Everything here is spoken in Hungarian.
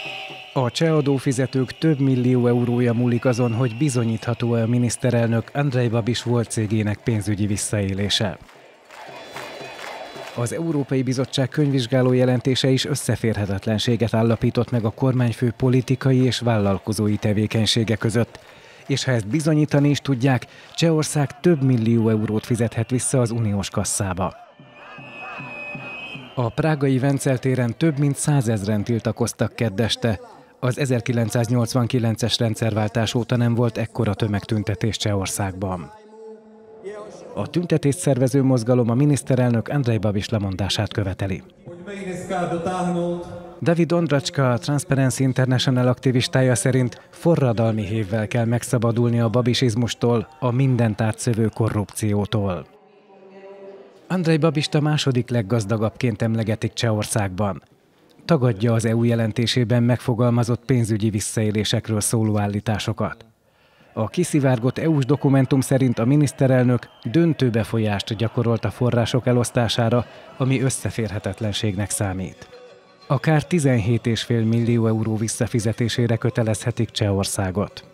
A cseh adófizetők több millió eurója múlik azon, hogy bizonyítható-e a miniszterelnök Andrej Babis volt cégének pénzügyi visszaélése. Az Európai Bizottság könyvvizsgáló jelentése is összeférhetetlenséget állapított meg a kormányfő politikai és vállalkozói tevékenysége között. És ha ezt bizonyítani is tudják, Csehország több millió eurót fizethet vissza az uniós kasszába. A prágai Vencel téren több mint 100 000-en tiltakoztak kedd este. Az 1989-es rendszerváltás óta nem volt ekkora tömegtüntetés Csehországban. A tüntetést szervező mozgalom a miniszterelnök Andrej Babis lemondását követeli. David Ondracska, a Transparency International aktivistája szerint forradalmi hévvel kell megszabadulni a babisizmustól, a mindent átszövő korrupciótól. Andrej Babist a második leggazdagabbként emlegetik Csehországban. Tagadja az EU jelentésében megfogalmazott pénzügyi visszaélésekről szóló állításokat. A kiszivárgott EU-s dokumentum szerint a miniszterelnök döntő befolyást gyakorolt a források elosztására, ami összeférhetetlenségnek számít. Akár 17,5 millió euró visszafizetésére kötelezhetik Csehországot.